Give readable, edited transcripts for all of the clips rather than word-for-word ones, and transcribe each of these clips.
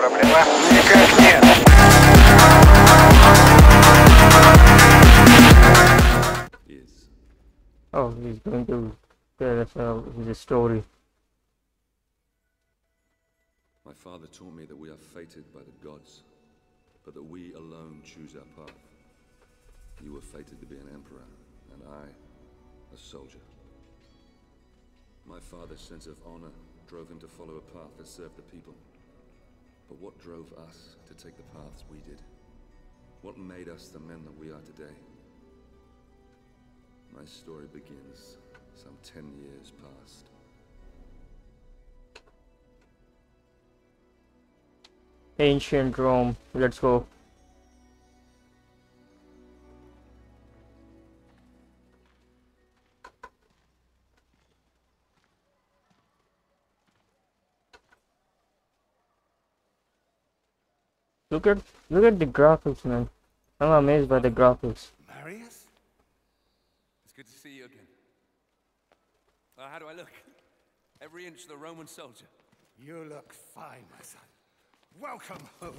Проблема? Никак нет. Yes. Oh, he's going to tell us his story. My father taught me that we are fated by the gods, but that we alone choose our path. You were fated to be an emperor, and I, a soldier. My father's sense of honor drove him to follow a path that served the people. But what drove us to take the paths we did? What made us the men that we are today? My story begins some 10 years past. Ancient Rome. Let's go. Look at the graphics, man. I'm amazed by the graphics. Marius? It's good to see you again. How do I look? Every inch the Roman soldier. You look fine, my son. Welcome home.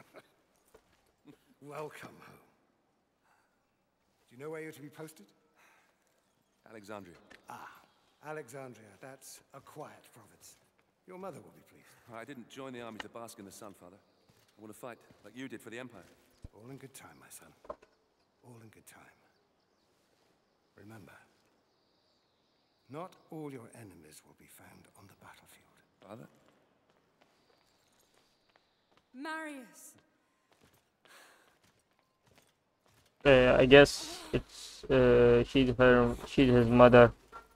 Welcome home. Do you know where you're to be posted? Alexandria. Ah, Alexandria. That's a quiet province. Your mother will be pleased. I didn't join the army to bask in the sun, Father. I want to fight, like you did for the Empire. All in good time, my son. All in good time. Remember, not all your enemies will be found on the battlefield. Father? Marius! I guess it's she's his mother.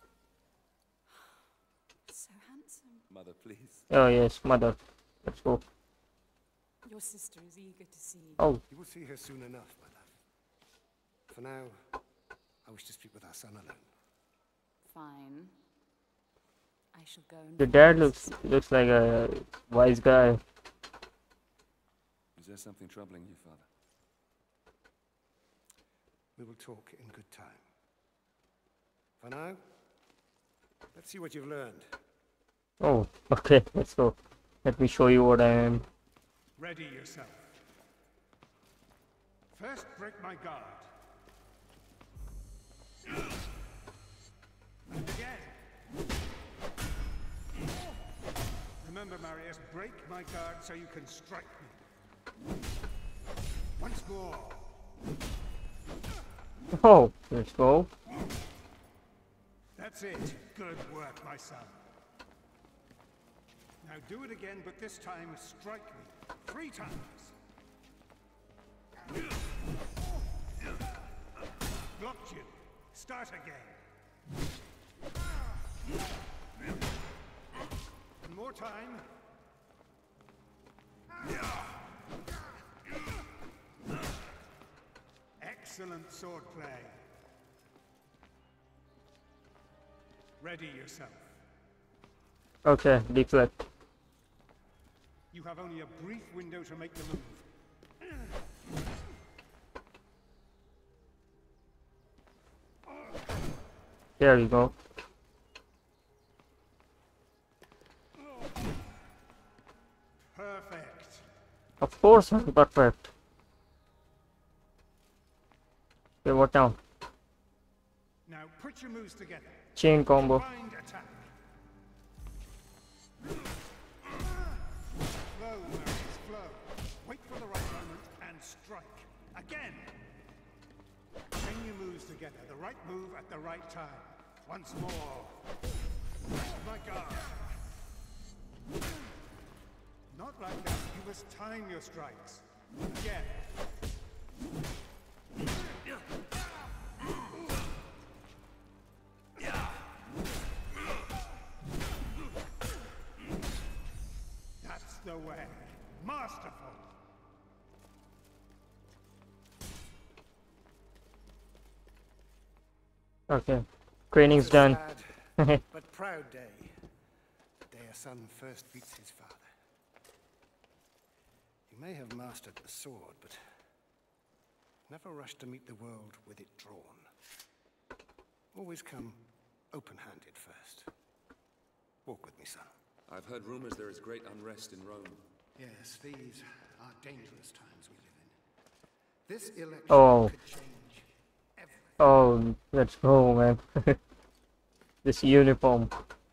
So handsome. Mother, please. Oh yes, mother. Let's go. Your sister is eager to see you. Oh, You will see her soon enough, my love. For now, I wish to speak with our son alone. Fine. I shall go and... the dad looks like a wise guy. Is there something troubling you, Father? We will talk in good time. For now, let's see what you've learned. Oh, okay, let's go. Let me show you what I am. Ready yourself. First, break my guard. And again. Remember, Marius, break my guard so you can strike me. Once more. Oh, let's go. That's it. Good work, my son. Now do it again, but this time strike me. 3 times. Blocked you. Start again. One more time. Excellent swordplay. Ready yourself. Okay, deflect. You have only a brief window to make the move. There we go. Perfect. Of course, I'm perfect. Okay, what now? Now put your moves together. Chain combo. Combined attack. Flow, Marius, flow. Wait for the right moment and strike. Again. Chain your moves together. The right move at the right time. Once more. Break my guard. Not like that. You must time your strikes. Again. That's the way. Masterful. Okay, training's done. Sad, but proud day. The day a son first beats his father. He may have mastered the sword, but never rush to meet the world with it drawn. Always come open-handed first. Walk with me, son. I've heard rumors there is great unrest in Rome. Yes, these are dangerous times we live in. This election Oh. could change everything. Oh, let's go, man. This uniform.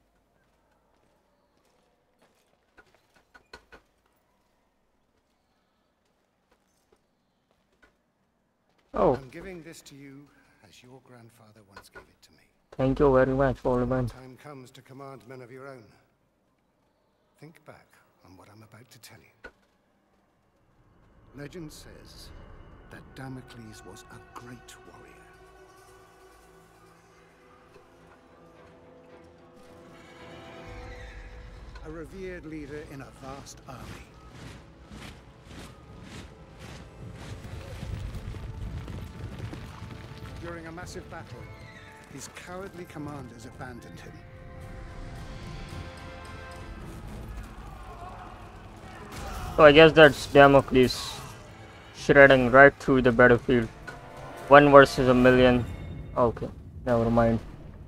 Oh, I'm giving this to you as your grandfather once gave it to me. thank you very much, old man. Time comes to command men of your own. Think back on what I'm about to tell you. Legend says that Damocles was a great warrior. A revered leader in a vast army. During a massive battle, his cowardly commanders abandoned him. So I guess that's Damocles shredding right through the battlefield. 1 versus a million. Okay, never mind.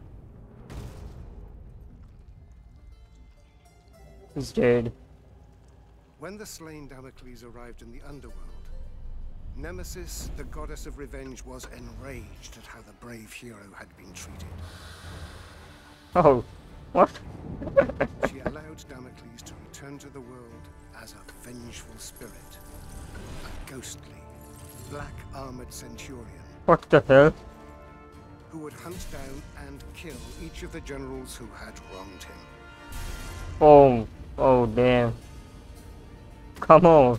He's dead. When the slain Damocles arrived in the underworld, Nemesis, the goddess of revenge, was enraged at how the brave hero had been treated. Oh, what? She allowed Damocles to return to the world as a vengeful spirit. A ghostly, black-armored centurion What the hell? who would hunt down and kill each of the generals who had wronged him. Oh, oh damn. Come on.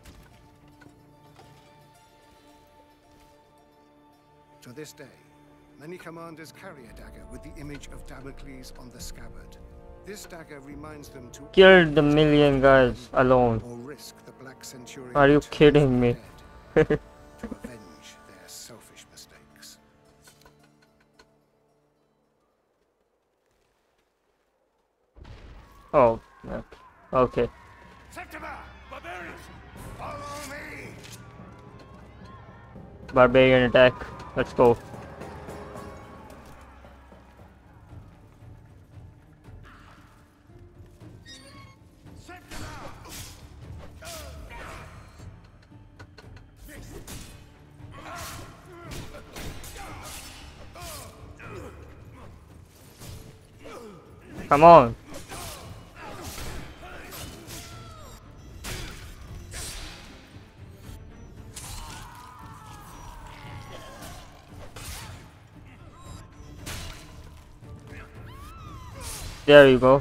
To this day, many commanders carry a dagger with the image of Damocles on the scabbard. This dagger reminds them to Killed the million guys alone. or risk the Black Centurion. Are you returning kidding from me? the dead to avenge their selfish mistakes. Oh, yeah. Okay. Septima! Barbarians! Follow me! Barbarian attack. Let's go. Septima! Come on. There you go.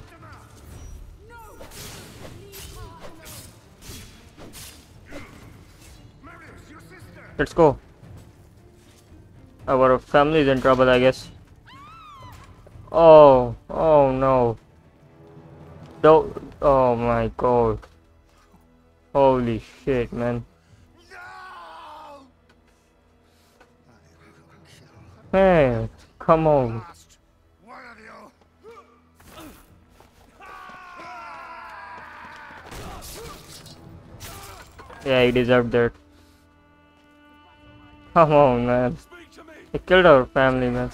Marius, your sister! Let's go. Our family is in trouble, I guess. Oh, oh no. Don't, oh my god. Holy shit, man. No! Man, come on. Last one of you! Yeah, he deserved that. Come on, man. Speak to me! He killed our family, man.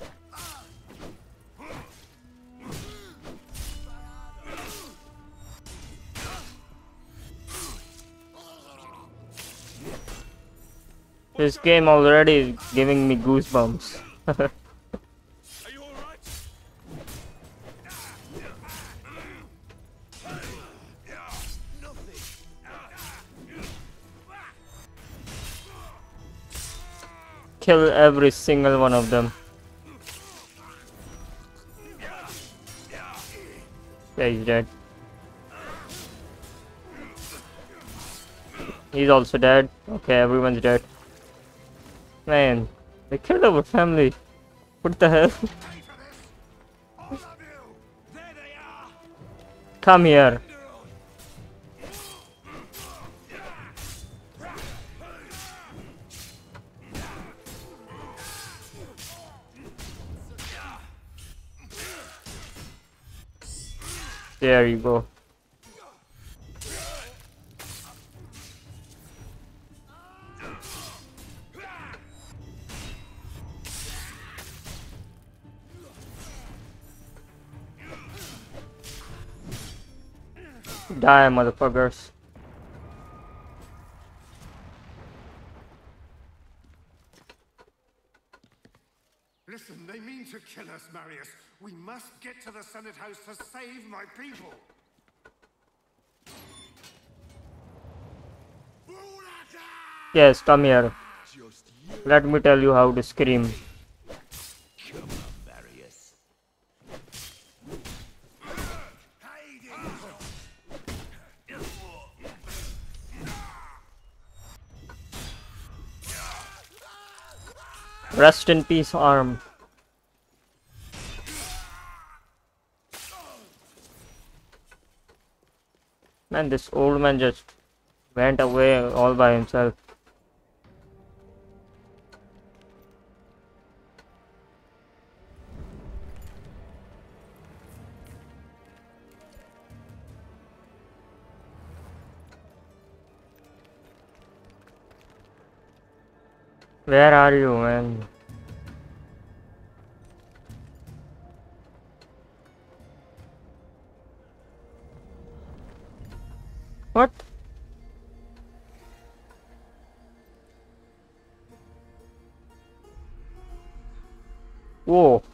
This game already is giving me goosebumps. Are you alright? Kill every single one of them. Yeah, he's dead. He's also dead. Okay, everyone's dead. Man, they killed our family. What the hell? All of you! There they are! Come here. There you go. Die, motherfuckers. to kill us, Marius. We must get to the Senate House to save my people. Yes, come here. Let me tell you how to scream. Rest in peace, arm. Man, this old man just went away all by himself. Where are you, man? What? Whoa.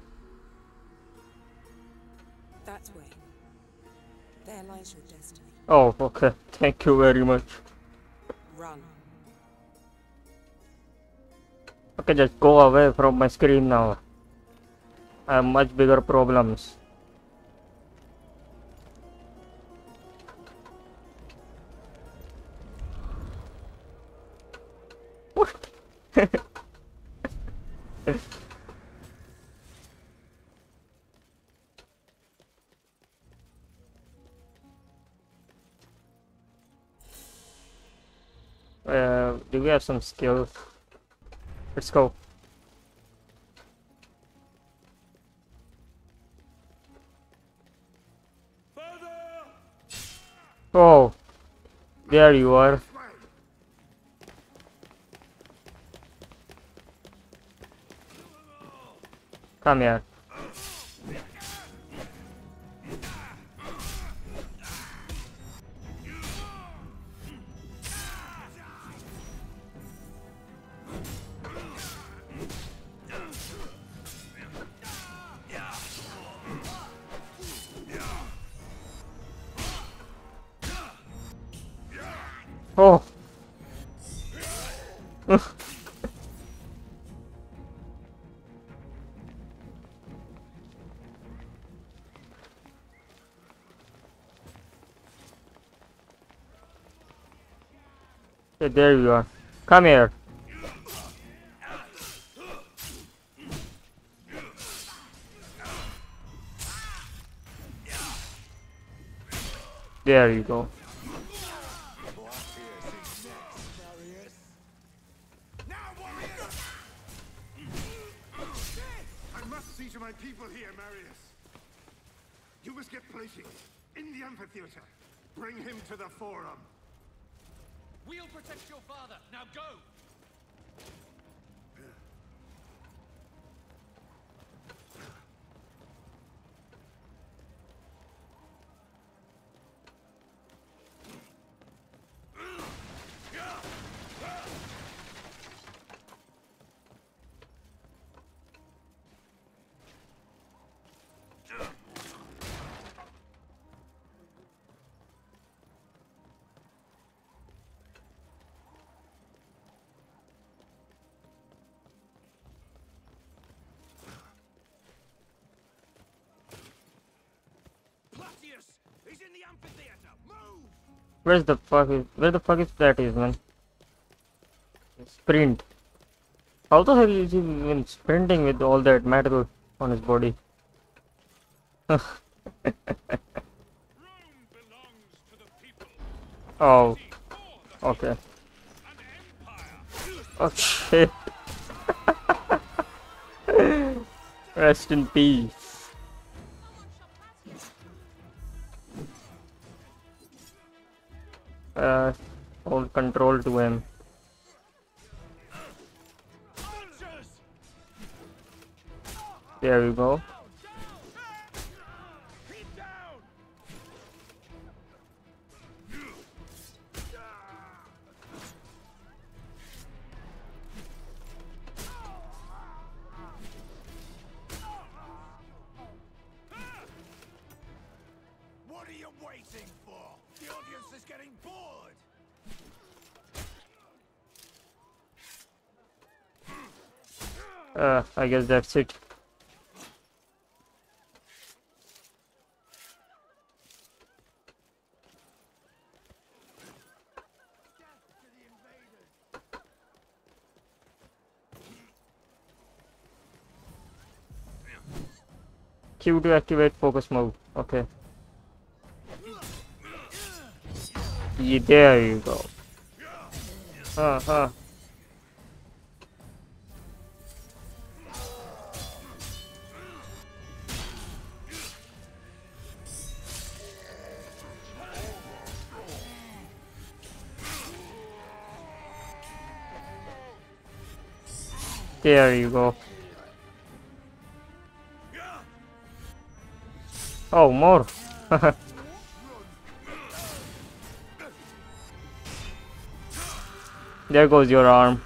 That way. There lies your destiny. Oh, okay. Thank you very much. Run. Okay, just go away from my screen now. I have much bigger problems. What? Do we have some skills? Let's go. Oh, there you are. Come here. Oh. Okay, there you are. Come here. There you go. I must see to my people here, Marius. You must get plating in the amphitheater. Bring him to the forum. We'll protect your father. Now go! He's in the amphitheater. Move! Where the fuck is that is, man? Sprint. How the hell is he even sprinting with all that metal on his body? Oh. Okay. Oh shit. Rest in peace. Hold control to him. There we go. I guess that's it. Q to activate focus move. Okay. Yeah, there you go. Uh-huh. There you go. Oh, more. There goes your arm.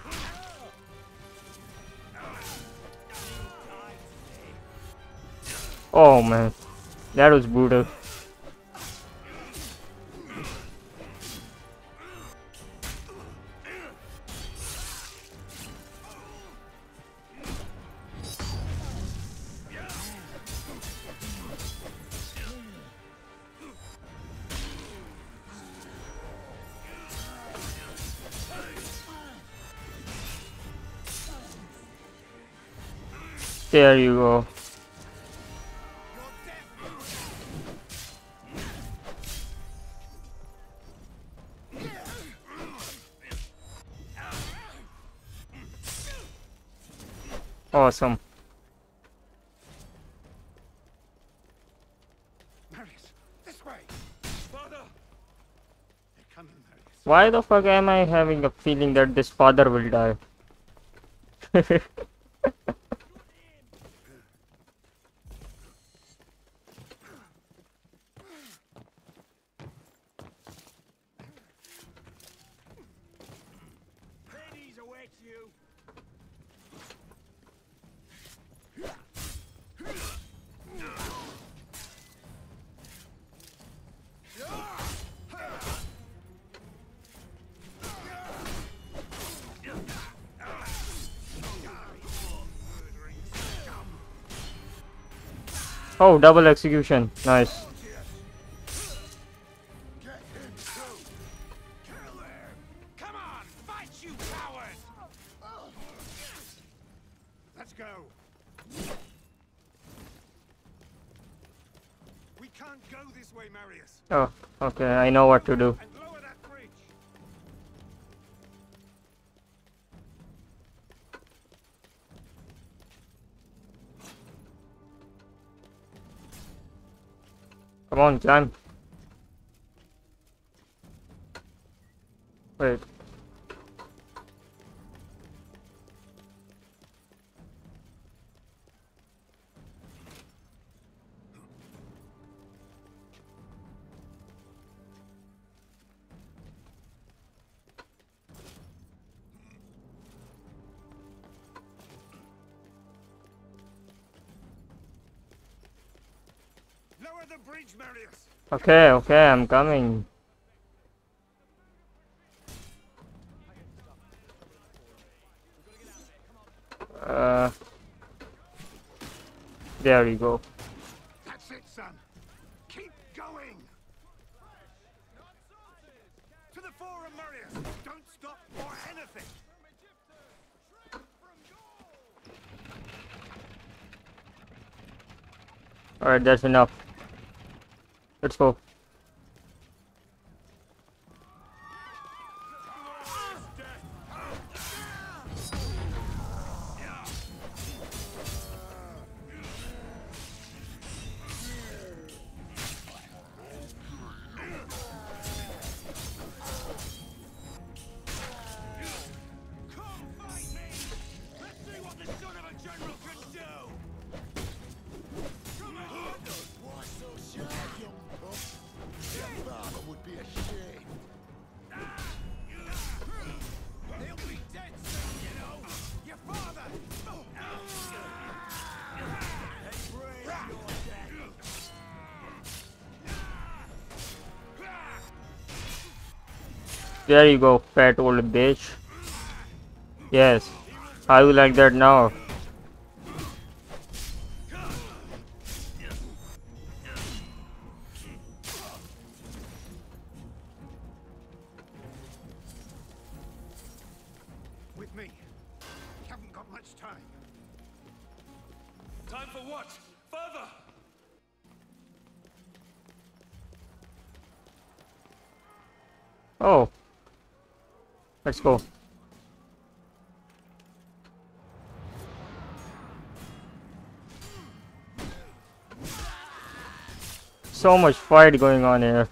Oh man, that was brutal. There you go. Awesome. Marius, this way. Father. They're coming, Marius. Why the fuck am I having a feeling that this father will die? Hades awaits you. Oh, double execution. Nice. Come on, fight, you coward! Let's go. We can't go this way, Marius. Oh, okay. I know what to do. And lower that bridge. Come on, climb. Wait. Lower the bridge, Marius. Okay, okay, I'm coming. There you go. That's it, son. Keep going. To the forum, Marius. Don't stop for anything. Alright, that's enough. Let's go. There you go, fat old bitch. Yes. How you like that now? Time for what? Further! Oh. Let's go. So much fight going on here.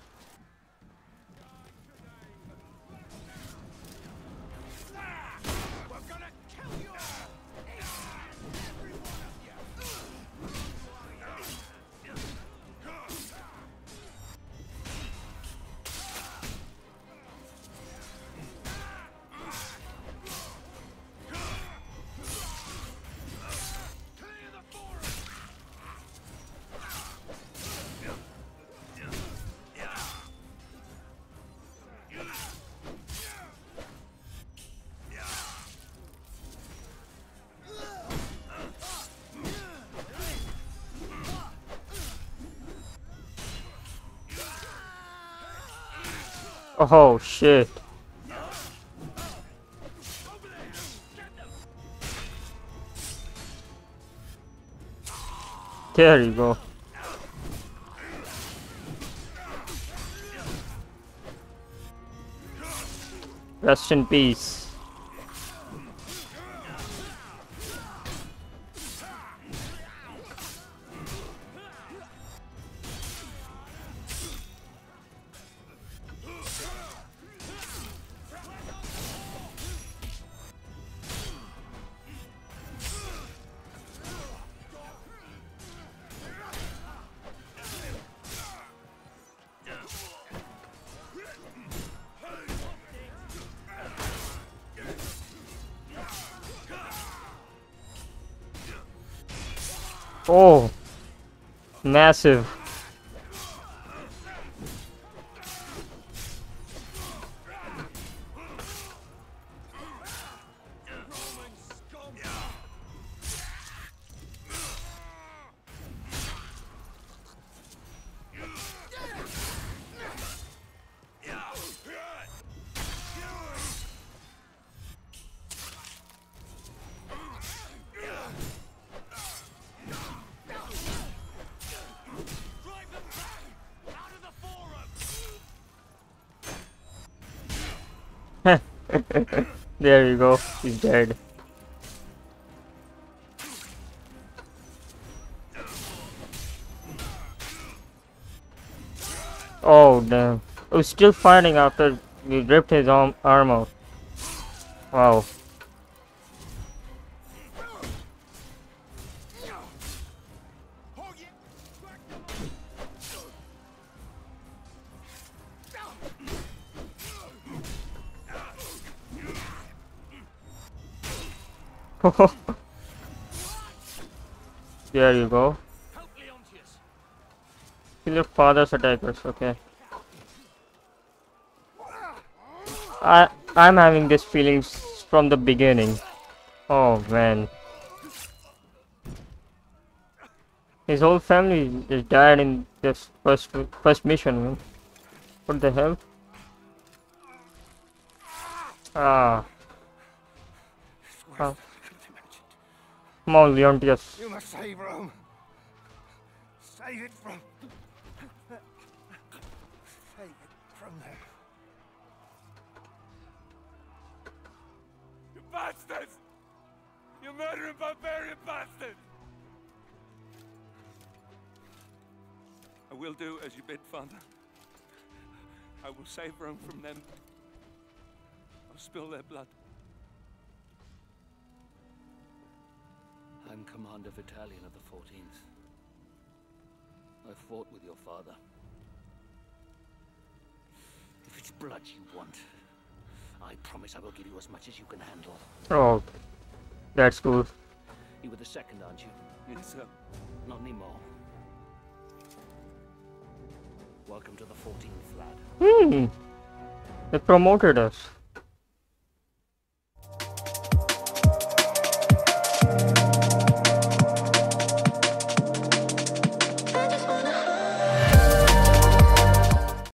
Oh shit. There you go. Rest in peace. Oh, massive. There you go. He's dead. Oh damn. I was still fighting after we ripped his arm out. Wow. There you go. Kill your father's attackers, okay. I'm having this feelings from the beginning. Oh man. His whole family just died in this first mission, man. What the hell? Ah. Oh. Come on, Leontius. You must save Rome. Save it from... Save it from them. You bastards! You murdering barbarian bastards! I will do as you bid, Father. I will save Rome from them. I'll spill their blood. I'm Commander Battalion of the 14th. I fought with your father. If it's blood you want, I promise I will give you as much as you can handle. Oh, that's cool. You were the second, aren't you? Yes, sir. Not anymore. Welcome to the 14th, lad. They promoted us.